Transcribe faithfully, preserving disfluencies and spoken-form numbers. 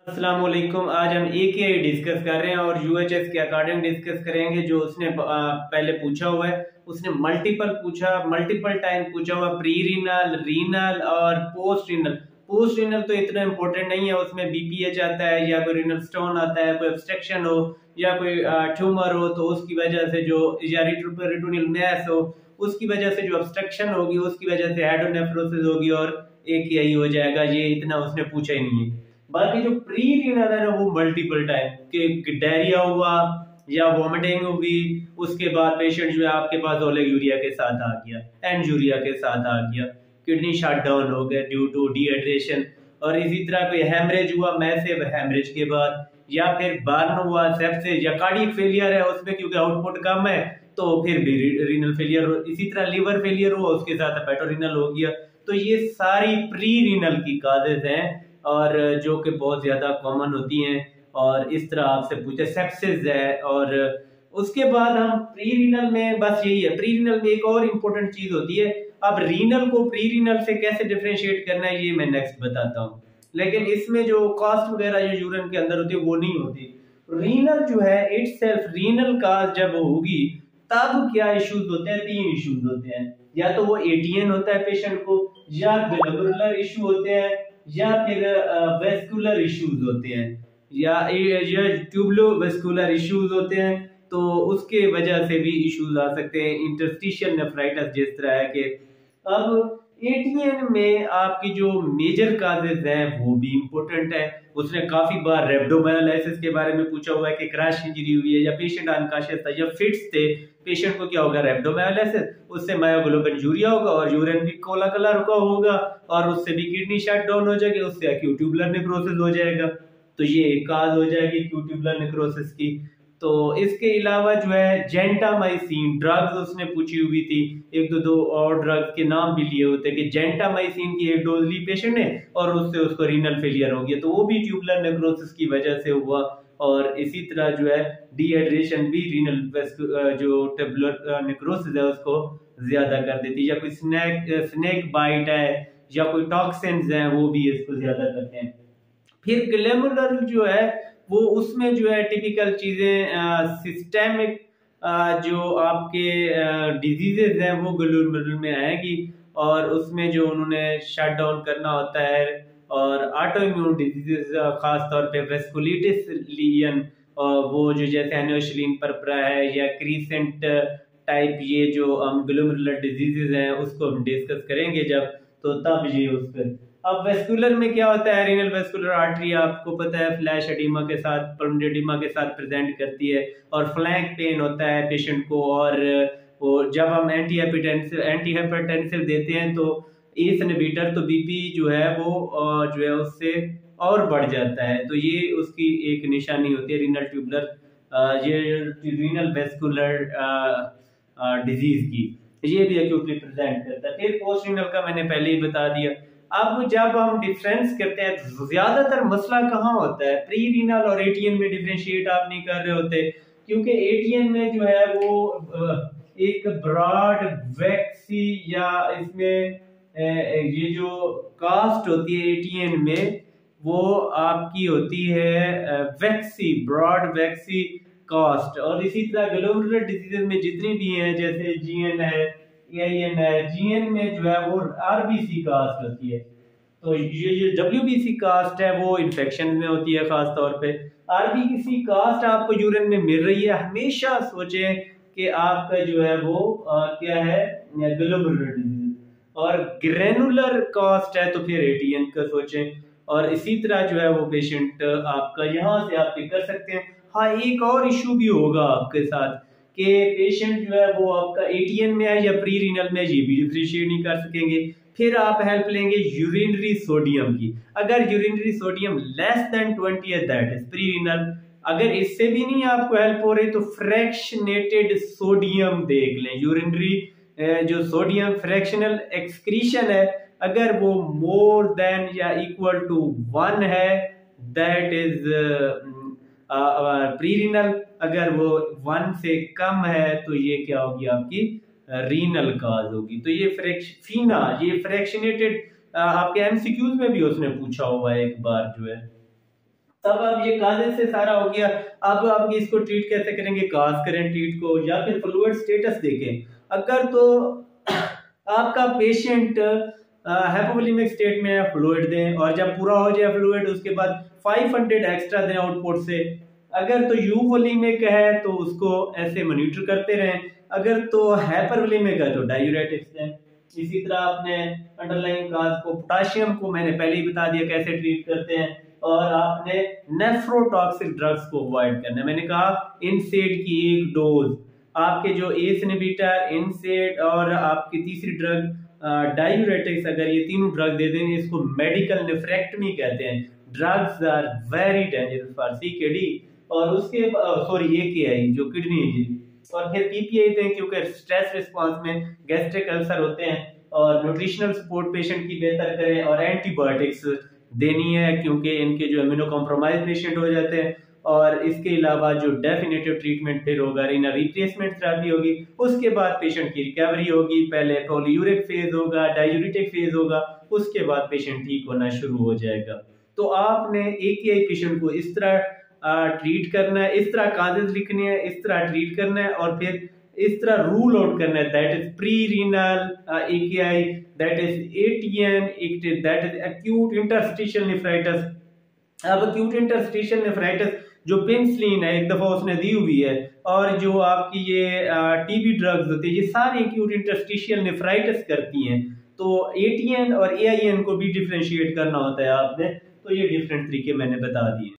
अस्सलाम वालेकुम। आज हम ए के आई डिस्कस कर रहे हैं और यू एच एस के अकॉर्डिंग डिस्कस करेंगे। जो उसने आ, पहले पूछा हुआ है, उसने मल्टीपल पूछा मल्टीपल टाइम पूछा हुआ, प्री रीनल, रीनल और पोस्ट रीनल। पोस्ट रीनल तो इतना इंपॉर्टेंट नहीं है, उसमें बी पी एच आता है या कोई रीनल स्टोन आता है, कोई ऑब्स्ट्रक्शन हो या कोई ट्यूमर हो तो उसकी वजह से जो, या रिटोनियल मैस हो उसकी वजह से जो ऑब्स्ट्रक्शन होगी उसकी वजह से हेडोनेफ्रोसिस होगी और ए के आई हो जाएगा। ये इतना उसने पूछा ही नहीं है। बाकी जो प्री रीनल है ना, वो मल्टीपल टाइप के डायरिया हुआ या वॉमिटिंग हुई, उसके बाद पेशेंट जो है आपके पास ओलिगोयूरिया के साथ आ गया, एंजूरिया के साथ आ गया, किडनी शट डाउन हो गया ड्यू टू डिहाइड्रेशन, और इसी तरह कोई हेमरेज हुआ मैसिव हेमरेज के बाद, या फिर बर्न हुआ सेप्सिस, या कार्डियक फेलियर है उसमें क्योंकि आउटपुट कम है तो फिर भी रीनल फेलियर हो, इसी तरह लिवर फेलियर हुआ उसके साथ हेपेटोरीनल हो गया। तो ये सारी प्री रीनल की काजेज हैं और जो कि बहुत ज्यादा कॉमन होती हैं। और इस तरह आपसे पूछे सेप्सिस है। और उसके बाद हम प्री रीनल में बस यही है। प्री रीनल में एक और इम्पोर्टेंट चीज होती है। अब रीनल को प्री रीनल से कैसे डिफरेंशिएट करना है ये मैं नेक्स्ट बताता हूँ, लेकिन इसमें जो कास्ट वगैरह जो यूरिन के अंदर होती है वो नहीं होती। रीनल जो है इट सेल्फ, रीनल कास्ट जब होगी तब क्या इश्यूज होते हैं? तीन इश्यूज होते हैं। या तो वो ए टी एन होता है पेशेंट को, या ग्लोमेरुलर इश्यू होते हैं, या फिर वेस्कुलर इश्यूज होते हैं, या या ट्यूबुलोवेस्कुलर इश्यूज होते हैं। तो उसके वजह से भी इश्यूज आ सकते हैं, इंटरस्टिशियल नेफ्राइटिस जिस तरह है कि। अब ए टी एन में आपकी जो मेजर काजेज हैं वो भी इंपॉर्टेंट है। उसने काफी बार रेब्डोमायोलाइसिस के बारे में पूछा हुआ है कि क्रैश इंजरी हुई है या पेशेंट अनकॉन्शियस था या फिट्स थे, पेशेंट को क्या होगा? रेब्डोमायोलाइसिस, उससे मायोग्लोबिन होगा और यूरिन भी कोला कलर का होगा और उससे भी किडनी शट डाउन हो जाएगी, उससे एक्यूट ट्यूबुलर नेक्रोसिस हो जाएगा। तो ये एक काज हो जाएगी एक्यूट ट्यूबुलर नेक्रोसिस की। तो इसके अलावा जो है जेंटामाइसिन ड्रग्स उसने पूछी हुई थी, एक दो दो और ड्रग्स के नाम भी लिए होते कि जेंटामाइसिन की एक डोज ली पेशेंट ने और उससे उसको रीनल फेलियर हो गया, तो वो भी ट्यूबुलर नेक्रोसिस की वजह से हुआ। और इसी तरह जो है डिहाइड्रेशन भी रीनल जो ट्यूबुलर नेक्रोसिस है उसको ज्यादा कर देती है, या कोई स्नैक स्नेक बाइट है या कोई टॉक्सिन्स हैं वो भी इसको ज्यादा करते हैं। फिर ग्लैमुलर जो है वो उसमें जो है टिपिकल चीजें सिस्टेमिक जो आपके डिजीजेज हैं वो ग्लैमुलर में आएगी, और उसमें जो उन्होंने शट डाउन करना होता है। और ऑटो इम्यून डिजीजेज खास तौर पे वेस्कुलिटिस लीजन, वो जो जैसे एनोशलिन परपरा है या क्रीसेंट टाइप, ये जो हम ग्लोमेरुलर डिजीजेज हैं उसको हम डिस्कस करेंगे जब, तो तब ये उस पर। अब वेस्कुलर में क्या होता है? रीनल वेस्कुलर आर्टरी आपको पता है फ्लैश एडिमा के साथ, पल्मोनरी एडिमा के साथ प्रेजेंट करती है, और फ्लैंक पेन होता है पेशेंट को। और वो जब हम एंटी हाइपरटेंसिव एंटी हाइपरटेंसिव देते हैं तो एस इनहिबिटर, तो बीपी जो है वो जो है उससे और बढ़ जाता है। तो ये उसकी एक निशानी होती है रीनल ट्यूबुलर ये रीनल वेस्कुलर डिजीज की, ये भी एक्यूटली प्रेजेंट करता है। फिर पोस्ट रीनल का मैंने पहले ही बता दिया। अब जब हम डिफरेंस करते हैं तो ज्यादातर मसला कहाँ होता है? प्री रीनल और ए टी एन में डिफरेंशिएट आप नहीं कर रहे होते, क्योंकि ए टी एन में जो है वो एक ब्रॉड वैक्सी, या इसमें ये जो कास्ट होती है ए टी एन में वो आपकी होती है वैक्सी, ब्रॉड वैक्सी कास्ट। और इसी तरह ग्लोमेरुलर डिजीजेज में जितनी भी हैं जैसे जी एन है, ए आई एन है, जी एन में जो है वो आर बी सी कास्ट होती है। तो ये जो डब्ल्यू बी सी कास्ट है वो इन्फेक्शन में होती है खास तौर पे। आर बी सी कास्ट आपको यूरिन में मिल रही है, हमेशा सोचें कि आपका जो है वो आ, क्या है? Glomerular disease. और ग्रेनुलर कास्ट है तो फिर ए टी एन का सोचें। और इसी तरह जो है वो पेशेंट आपका यहाँ से आप पिक कर सकते हैं। हाँ, एक और इशू भी होगा आपके साथ कि पेशेंट जो है वो आपका ए टी एन में है या प्री रीनल में, ये भी डिफरेंशिएट नहीं कर सकेंगे। फिर आप हेल्प लेंगे यूरिनरी सोडियम की। अगर urinary sodium less than twenty है दैट इज प्री रीनल। अगर इससे भी नहीं आपको हेल्प हो रही तो फ्रैक्शनेटेड सोडियम देख लें। यूरिनरी जो सोडियम फ्रैक्शनल एक्सक्रीशन है, अगर वो मोर देन या इक्वल टू वन है दैट इज प्री रीनल। अगर वो वन से कम है तो ये क्या होगी? आपकी रीनल काज होगी। तो ये फ्रैक्शना ये फ्रैक्शनेटेड आपके एमसीक्यूज में भी उसने पूछा हुआ है एक बार जो है। तब अब ये काजेज से सारा हो गया। अब आप इसको ट्रीट कैसे करेंगे, काज करें ट्रीट को या फिर फ्लूइड स्टेटस देखें। अगर तो आपका पेशेंट हाइपोवोलेमिक स्टेट में है, फ्लूइड दें, और जब पूरा हो जाए फ्लूइड उसके बाद पाँच सौ एक्स्ट्रा दें आउटपुट से। अगर तो यूवोलेमिक है तो उसको ऐसे मॉनिटर करते रहें, अगर तो हाइपरवोलेमिक है तो डायूरेटिक्स दें। इसी तरह आपने अंडरलाइन काज को, पोटाशियम को मैंने पहले ही बता दिया कैसे ट्रीट करते हैं, और आपने नेफ्रोटॉक्सिक ड्रग्स को अवॉइड करना है। मैंने कहा इनसेड की एक डोज, आपके जो एस इनहिबिटर, इनसेड और आपकी तीसरी ड्रग डायूरेटिक्स, अगर ये तीनों ड्रग दे देंगे, इसको मेडिकल नेफ्रेक्टमी कहते हैं। Drugs are very dangerous for CKD, और उसके सॉरी एकेआई जो किडनी इंजरी, और फिर पीपीआई दें क्योंकि स्ट्रेस रिस्पांस में गैस्ट्रिक अल्सर होते हैं, और न्यूट्रिशनल सपोर्ट पेशेंट की बेहतर करें, और एंटीबायोटिक्स देनी है क्योंकि इनके जो इम्यूनो कॉम्प्रोमाइज पेशेंट हो जाते हैं। और इसके अलावा जो डेफिनेटिव ट्रीटमेंट फिर होगा, रीनल रिप्लेसमेंट थेरेपी होगी, उसके बाद पेशेंट की रिकवरी होगी। पहले पॉलीयूरिक फेज होगा, डायूरिटिक फेज होगा, उसके बाद पेशेंट ठीक होना शुरू हो जाएगा। तो आपने एकेआई पेशेंट को इस तरह ट्रीट करना है, इस तरह काजेज लिखने हैं, इस तरह ट्रीट करना है, और फिर इस तरह रूल आउट करना है, that is pre renal AKI, that is ATN, that is acute interstitial nephritis. अब एक्यूट इंटरस्टिशियल नेफ्राइटिस जो पेनिसिलिन है एक दफा उसने दी हुई है, और जो आपकी ये टीबी ड्रग्स होती है, ये सारी एक्यूट इंटरस्टिशियल नेफ्राइटिस करती हैं। तो एटीएन और एआईएन को भी डिफरेंशिएट करना होता है आपने, तो ये डिफरेंट तरीके मैंने बता दिए।